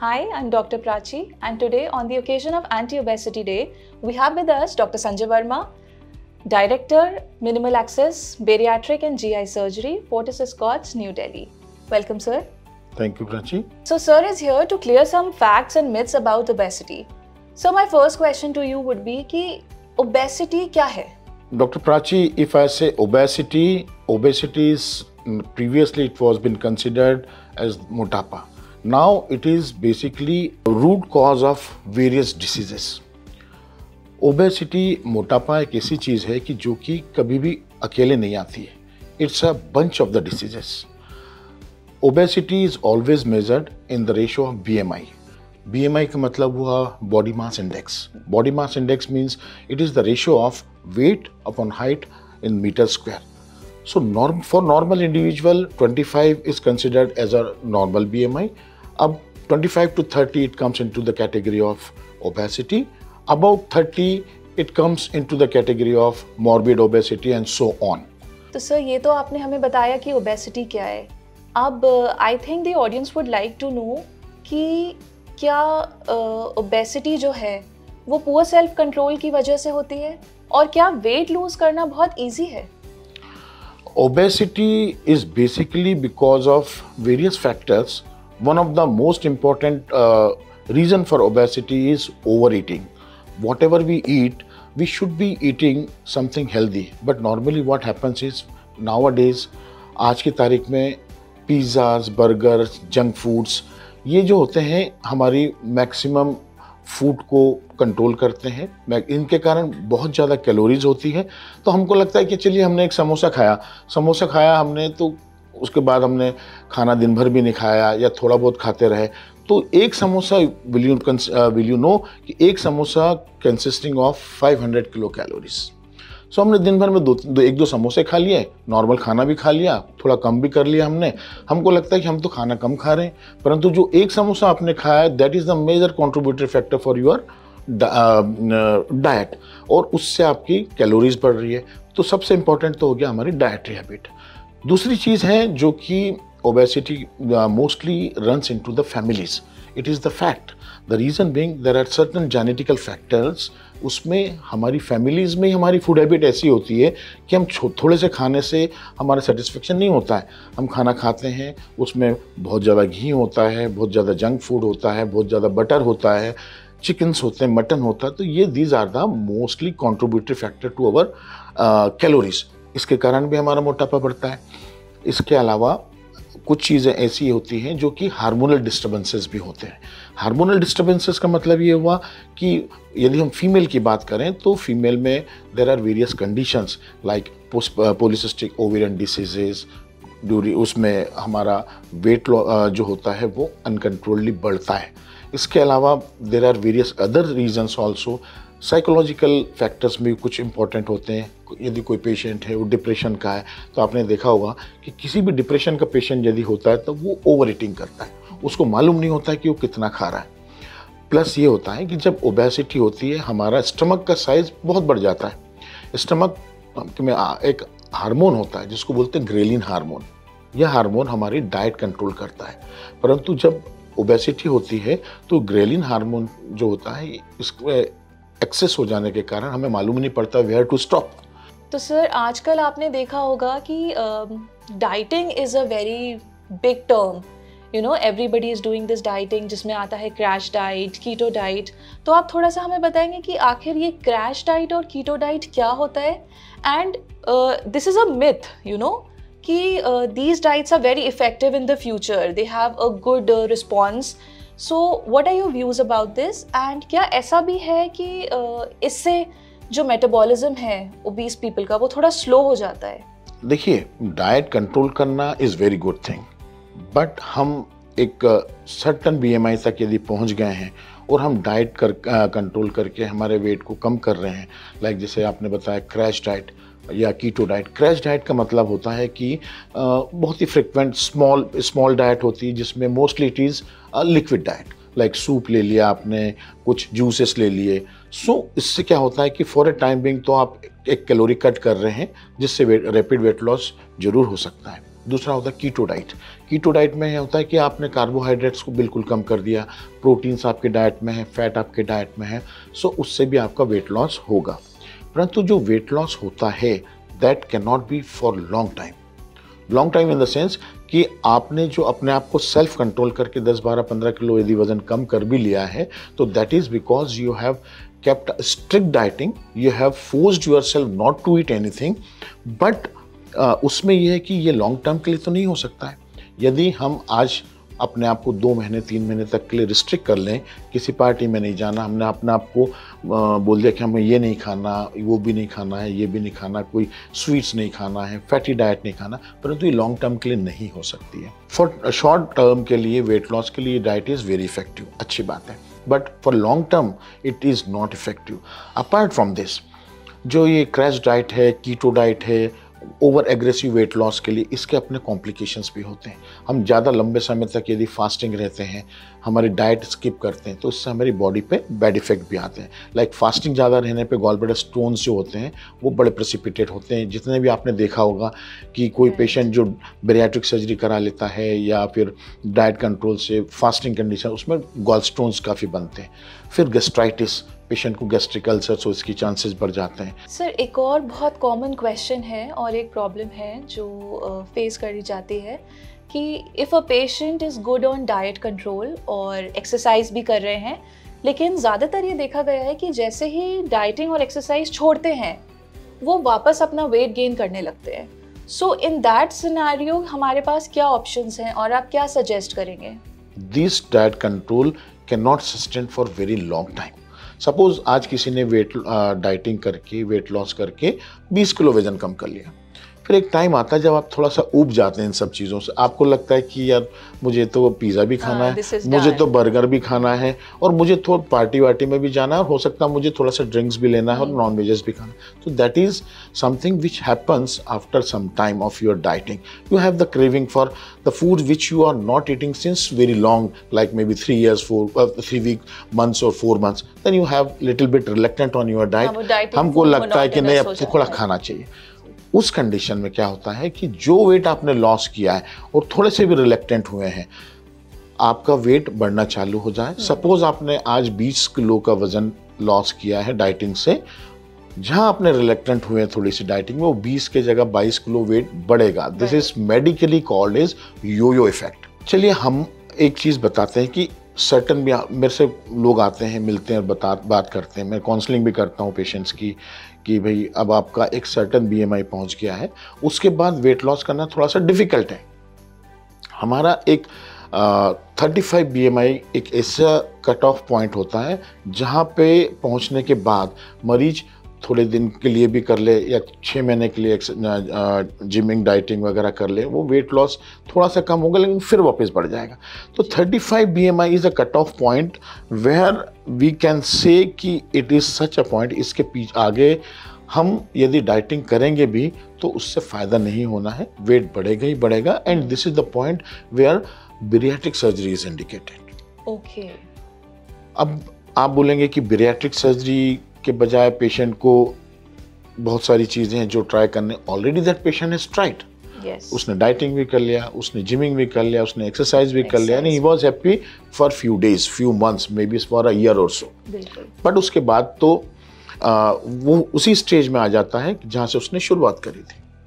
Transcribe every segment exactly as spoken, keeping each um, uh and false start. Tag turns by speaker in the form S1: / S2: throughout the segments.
S1: Hi, I'm Doctor Prachi, and today, on the occasion of Anti-Obesity Day, we have with us Doctor Sanjay Verma, Director, Minimal Access, Bariatric and G I Surgery, Fortis Escorts, New Delhi. Welcome, sir.
S2: Thank you, Prachi.
S1: So, sir is here to clear some facts and myths about obesity. So, my first question to you would be कि obesity क्या है?
S2: Doctor Prachi, if I say obesity, obesity is previously it was been considered as motapa. Now it is basically a root cause of various diseases. Obesity, मोटापा एक ऐसी चीज़ है कि जो कि कभी भी अकेले नहीं आती है. It's a bunch of the diseases. Obesity is always measured in the ratio of B M I. B M I का मतलब हुआ body mass index. Body mass index means it is the ratio of weight upon height in meter square. So norm, for normal individual, twenty-five is considered as a normal B M I. Ab twenty-five to thirty it comes into the category of obesity. About thirty it comes into the category of morbid obesity and so on.
S1: तो sir ये तो आपने हमें बताया कि obesity क्या है. अब I think the audience would like to know कि क्या obesity जो है वो poor self control की वजह से होती है और क्या weight lose करना बहुत easy है?
S2: Obesity is basically because of various factors. One of the most important uh, reason for obesity is overeating. Whatever we eat, we should be eating something healthy. But normally what happens is nowadays, आज की तारीख में pizzas, burgers, junk foods, ये जो होते हैं हमारी maximum food को कंट्रोल करते हैं. इनके कारण बहुत ज़्यादा कैलोरीज होती है. तो हमको लगता है कि चलिए हमने एक समोसा खाया समोसा खाया हमने तो उसके बाद हमने खाना दिन भर भी नहीं खाया या थोड़ा बहुत खाते रहे. तो एक samosa will you will you know कि एक samosa consisting of five hundred kilo calories. So हमने दिन भर में दो, दो एक दो समोसे खा लिए, नॉर्मल खाना भी खा लिया, थोड़ा कम भी कर लिया हमने. हमको लगता है कि हम तो खाना कम खा रहे हैं, परंतु जो एक समोसा आपने खाया that is the major contributory factor for your diet और उससे आपकी कैलोरीज बढ़ रही है. तो सबसे इम्पॉर्टेंट तो हो गया हमारी डाइटरी हैबिट. दूसरी चीज़ है जो कि obesity mostly runs into the families. It is the fact. The reason being there are certain genetical factors. उसमें हमारी फैमिलीज़ में हमारी फूड हैबिट ऐसी होती है कि हम थोड़े से खाने से हमारा सेटिस्फेक्शन नहीं होता है. हम खाना खाते हैं उसमें बहुत ज़्यादा घी होता है, बहुत ज़्यादा जंक फूड होता है, बहुत ज़्यादा बटर होता है, चिकन्स होते हैं, मटन होता है. तो ये these are the mostly contributory factor to our calories. इसके कारण भी हमारा मोटापा बढ़ता है. इसके अलावा कुछ चीज़ें ऐसी होती हैं जो कि हार्मोनल डिस्टर्बेंसेस भी होते हैं. हार्मोनल डिस्टर्बेंसेस का मतलब ये हुआ कि यदि हम फीमेल की बात करें तो फीमेल में there are various conditions like polycystic ovarian diseases. ड्यूरी उसमें हमारा वेट जो होता है वो अनकंट्रोलली बढ़ता है. इसके अलावा there are various other reasons also. Psychological factors में कुछ इंपॉर्टेंट होते हैं. यदि कोई पेशेंट है वो डिप्रेशन का है तो आपने देखा होगा कि किसी भी डिप्रेशन का पेशेंट यदि होता है तो वो ओवर ईटिंग करता है. उसको मालूम नहीं होता है कि वो कितना खा रहा है. प्लस ये होता है कि जब ओबेसिटी होती है हमारा स्टमक का साइज बहुत बढ़ जाता है. स्टमक में एक हार्मोन होता है जिसको बोलते हैं ग्रेलिन हार्मोन. यह हार्मोन हमारी डाइट कंट्रोल करता है. परंतु जब ओबेसिटी होती है तो ग्रेलिन हार्मोन जो होता है इसमें एक्सेस हो जाने के कारण हमें मालूम नहीं पड़ता वेयर टू स्टॉप.
S1: तो सर आजकल आपने देखा होगा कि dieting is a very big term. You know everybody is doing this dieting जिसमें आता है क्रैश डाइट, कीटो डाइट. तो आप थोड़ा सा हमें बताएंगे कि आखिर ये क्रैश डाइट और कीटो डाइट क्या होता है. And this is a myth you know कि these diets are very effective in the future. They have a good response. So what are your views about this. एंड क्या ऐसा भी है कि uh, इससे जो मेटाबॉलिज्म है ओबीस पीपल का वो थोड़ा स्लो हो जाता है?
S2: देखिए डाइट कंट्रोल करना is very good thing. But हम एक सर्टन बीएमआई तक यदि पहुंच गए हैं और हम डाइट कर कंट्रोल करके हमारे वेट को कम कर रहे हैं, लाइक जैसे आपने बताया क्रैश डाइट या कीटो डाइट. क्रैश डाइट का मतलब होता है कि बहुत ही फ्रिक्वेंट स्मॉल स्मॉल डाइट होती है जिसमें mostly it is liquid diet. Like soup ले लिया आपने, कुछ जूसेस ले लिए. सो so, इससे क्या होता है कि फॉर ए टाइम बिंग तो आप एक कैलोरी कट कर रहे हैं जिससे रैपिड वेट लॉस जरूर हो सकता है. दूसरा होता है कीटो डाइट। कीटो डाइट में यह होता है कि आपने कार्बोहाइड्रेट्स को बिल्कुल कम कर दिया, प्रोटीन्स आपके डाइट में है, फैट आपके डाइट में है, सो उससे भी आपका वेट लॉस होगा। परंतु जो वेट लॉस होता है that can not be for long time. Long time in the sense कि आपने जो अपने आप को सेल्फ कंट्रोल करके दस बारह पंद्रह किलो यदि वजन कम कर भी लिया है, तो that is because you have kept strict dieting, you have forced yourself not to eat anything, but uh, उसमें यह है कि ये लॉन्ग टर्म के लिए तो नहीं हो सकता है। यदि हम आज अपने आप को दो महीने तीन महीने तक के लिए रिस्ट्रिक्ट कर लें, किसी पार्टी में नहीं जाना, हमने अपने आप को बोल दिया कि हमें ये नहीं खाना, वो भी नहीं खाना है, ये भी नहीं खाना, कोई स्वीट्स नहीं खाना है, फैटी डाइट नहीं खाना, परंतु ये लॉन्ग टर्म के लिए नहीं हो सकती है। फॉर शॉर्ट टर्म के लिए वेट लॉस के लिए डाइट इज़ वेरी इफेक्टिव, अच्छी बात है, but for long term it is not effective. Apart from this, जो ये क्रैश डाइट है, कीटो डाइट है, ओवर एग्रेसिव वेट लॉस के लिए इसके अपने कॉम्प्लिकेशंस भी होते हैं। हम ज़्यादा लंबे समय तक यदि फास्टिंग रहते हैं, हमारी डाइट स्किप करते हैं, तो इससे हमारी बॉडी पे बैड इफेक्ट भी आते हैं। लाइक फास्टिंग ज़्यादा रहने पे गॉल ब्लैडर स्टोन्स जो होते हैं वो बड़े प्रेसिपिटेट होते हैं। जितने भी आपने देखा होगा कि कोई पेशेंट जो बैरिएट्रिक सर्जरी करा लेता है या फिर डाइट कंट्रोल से फास्टिंग कंडीशन, उसमें गॉल स्टोन्स काफ़ी बनते हैं। फिर गैस्ट्राइटिस, पेशेंट को गैस्ट्रिक अल्सर, so इसकी चांसेस बढ़ जाते हैं।
S1: सर एक और बहुत कॉमन क्वेश्चन है और एक प्रॉब्लम है जो फेस uh, करी जाती है कि if a patient is good on diet control और एक्सरसाइज भी कर रहे हैं, लेकिन ज़्यादातर ये देखा गया है कि जैसे ही डाइटिंग और एक्सरसाइज छोड़ते हैं वो वापस अपना वेट गेन करने लगते हैं। सो इन दैट सिनेरियो हमारे पास क्या ऑप्शंस हैं और आप क्या सजेस्ट करेंगे?
S2: This diet control can not sustain for very long time. Suppose आज किसी ने वेट डाइटिंग करके, वेट लॉस करके बीस किलो वजन कम कर लिया, फिर एक टाइम आता है जब आप थोड़ा सा ऊब जाते हैं इन सब चीज़ों से, आपको लगता है कि यार मुझे तो पिज़्ज़ा भी खाना
S1: हाँ,
S2: है, मुझे तो बर्गर भी खाना है, और मुझे थोड़ा पार्टी वार्टी में भी जाना है, और हो सकता है मुझे थोड़ा सा ड्रिंक्स भी लेना है और नॉन वेजेस भी खाना है। तो that is something which happens after some time of your dieting. You have the craving for the food which you are not eating since very long, like may be three years four three week months और four months, then you have little bit reluctant on your diet. हमको लगता है कि नहीं अब तो थोड़ा खाना चाहिए। उस कंडीशन में क्या होता है कि जो वेट आपने लॉस किया है और थोड़े से भी रिलेक्टेंट हुए हैं, आपका वेट बढ़ना चालू हो जाए। सपोज आपने आज बीस किलो का वजन लॉस किया है डाइटिंग से, जहां आपने रिलेक्टेंट हुए हैं थोड़ी सी डाइटिंग में, वो बीस के जगह बाईस किलो वेट बढ़ेगा। This is medically called is yoyo effect. चलिए हम एक चीज बताते हैं कि सर्टन भी मेरे से लोग आते हैं, मिलते हैं, बता बात करते हैं, मैं काउंसलिंग भी करता हूँ पेशेंट्स की कि भाई अब आपका एक सर्टन बीएमआई पहुँच गया है, उसके बाद वेट लॉस करना थोड़ा सा डिफिकल्ट है। हमारा एक thirty five B M I एक ऐसा कट ऑफ पॉइंट होता है जहाँ पे पहुँचने के बाद मरीज थोड़े दिन के लिए भी कर ले या छः महीने के लिए जिमिंग डाइटिंग वगैरह कर ले, वो वेट लॉस थोड़ा सा कम होगा लेकिन फिर वापस बढ़ जाएगा। तो thirty five B M I is a cut off point where we can say कि it is such a point, इसके पीछे आगे हम यदि डाइटिंग करेंगे भी तो उससे फ़ायदा नहीं होना है, वेट बढ़ेगा ही बढ़ेगा। And this is the point where bariatric surgery is indicated.
S1: Okay,
S2: अब आप बोलेंगे कि बैरिएट्रिक सर्जरी के बजाय पेशेंट को बहुत सारी चीज़ें हैं जो ट्राई करने, already that patient has tried. उसने डाइटिंग भी कर लिया, उसने जिमिंग भी कर लिया, उसने एक्सरसाइज भी कर लिया, he was happy for few days, few months, may be for a year और सो। बट उसके बाद तो आ, वो उसी स्टेज में आ जाता है जहाँ से उसने शुरुआत करी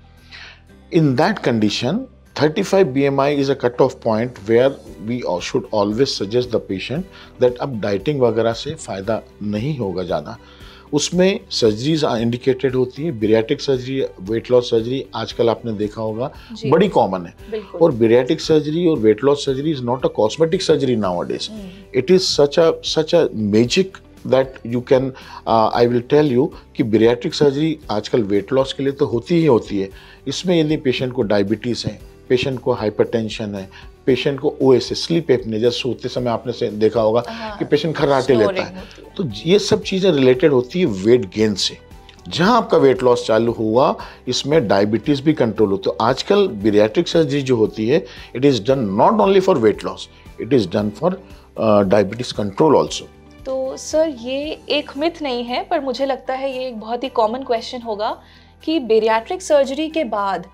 S2: थी। In that condition thirty five B M I is a cutoff point where we should always suggest the patient that अब डाइटिंग वगैरह से फ़ायदा नहीं होगा ज़्यादा। उसमें सर्जरीज इंडिकेटेड होती है, bariatric surgery, weight loss surgery आजकल आपने देखा होगा बड़ी कॉमन है। और बैरिएट्रिक सर्जरी और weight loss surgery is not a cosmetic surgery nowadays, it is such a such a magic that you can, I will tell you कि bariatric surgery आजकल वेट लॉस के लिए तो होती ही होती है। इसमें यदि पेशेंट को डायबिटीज़ है, पेशेंट को हाइपरटेंशन है, पेशेंट को ओ एस स्लीप एपनिया, जैसे सोते समय आपने से देखा होगा कि पेशेंट खर्राटे लेता है, तो ये सब चीज़ें रिलेटेड होती है वेट गेन से। जहां आपका वेट लॉस चालू हुआ इसमें डायबिटीज़ भी कंट्रोल होती है। तो आजकल बैरिएट्रिक सर्जरी जो होती है it is done not only for weight loss, it is done for diabetes control also.
S1: तो सर ये एक मिथ नहीं है, पर मुझे लगता है ये एक बहुत ही कॉमन क्वेश्चन होगा कि बैरिएट्रिक सर्जरी के बाद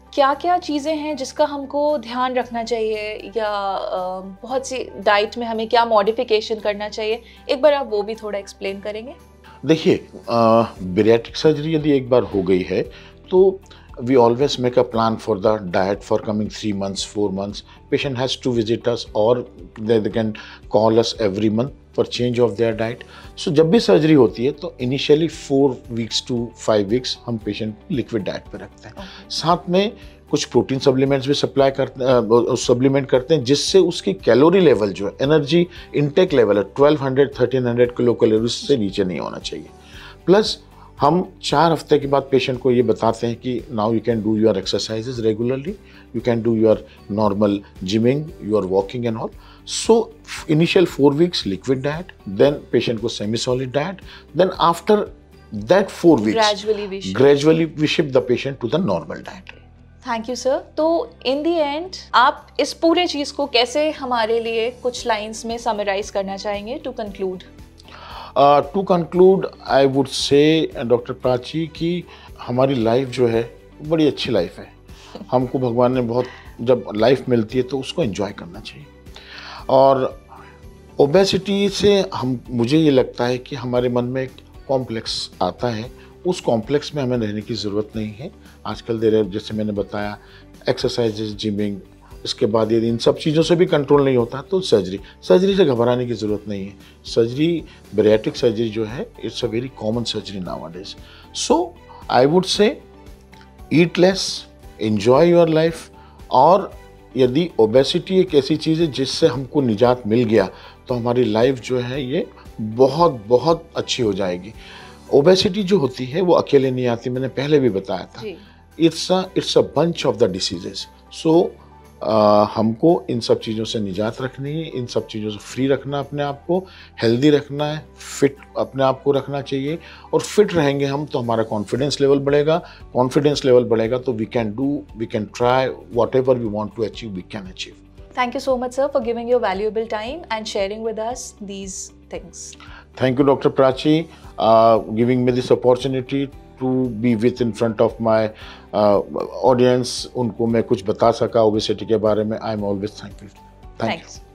S1: क्या क्या चीज़ें हैं जिसका हमको ध्यान रखना चाहिए, या अ, बहुत सी डाइट में हमें क्या मॉडिफिकेशन करना चाहिए, एक बार आप वो भी थोड़ा एक्सप्लेन करेंगे?
S2: देखिए, बेरियाट्रिक सर्जरी यदि एक बार हो गई है तो we always make a plan for the diet for coming three months, four months. Patient has to visit us or they, they can call us every month for change of their diet. So जब भी surgery होती है तो initially four weeks to five weeks हम patient liquid diet पे रखते हैं. okay. साथ में कुछ प्रोटीन सप्लीमेंट्स भी सप्लाई करते सप्लीमेंट करते हैं जिससे उसकी कैलोरी लेवल जो है, एनर्जी इनटेक लेवल है twelve hundred thirteen hundred kilo calorie से नीचे नहीं होना चाहिए. प्लस हम चार हफ्ते के बाद पेशेंट को ये बताते हैं कि now you can do your exercises regularly, you can do your normal gymming, your walking and all. So initial four weeks liquid diet, then patient को semi solid diet, then after that four weeks gradually we shift the patient to the normal diet.
S1: Thank you sir. तो in the and आप इस पूरे चीज़ को कैसे हमारे लिए कुछ लाइंस में समराइज करना चाहेंगे to conclude?
S2: To conclude I would say doctor Prachi कि हमारी लाइफ जो है बड़ी अच्छी लाइफ है. हमको भगवान ने बहुत, जब लाइफ मिलती है तो उसको एंजॉय करना चाहिए. और ओबेसिटी से हम मुझे ये लगता है कि हमारे मन में एक कॉम्प्लेक्स आता है. उस कॉम्प्लेक्स में हमें रहने की ज़रूरत नहीं है. आजकल देर जैसे मैंने बताया एक्सरसाइजेज, जिमिंग, इसके बाद यदि इन सब चीज़ों से भी कंट्रोल नहीं होता तो सर्जरी सर्जरी से घबराने की ज़रूरत नहीं है. सर्जरी, बेरियाट्रिक सर्जरी जो है, it's a very common surgery nowadays. So I would say eat less, enjoy your life. और यदि ओबेसिटी एक ऐसी चीज़ है जिससे हमको निजात मिल गया तो हमारी लाइफ जो है ये बहुत बहुत अच्छी हो जाएगी. ओबेसिटी जो होती है वो अकेले नहीं आती, मैंने पहले भी बताया था. It's a it's a bunch of the diseases. So Uh, हमको इन सब चीज़ों से निजात रखनी है, इन सब चीज़ों से फ्री रखना, अपने आप को हेल्दी रखना है, फिट अपने आप को रखना चाहिए. और फिट रहेंगे हम तो हमारा कॉन्फिडेंस लेवल बढ़ेगा. कॉन्फिडेंस लेवल बढ़ेगा तो we can do, we can try whatever we want to achieve, we can achieve.
S1: Thank you so much, sir, for giving your valuable time and sharing with us these things.
S2: Thank you, Doctor Prachi, uh, giving me this opportunity to be with in front of my uh, audience. उनको मैं कुछ बता सका obesity के बारे में. I am always thankful. Thank you.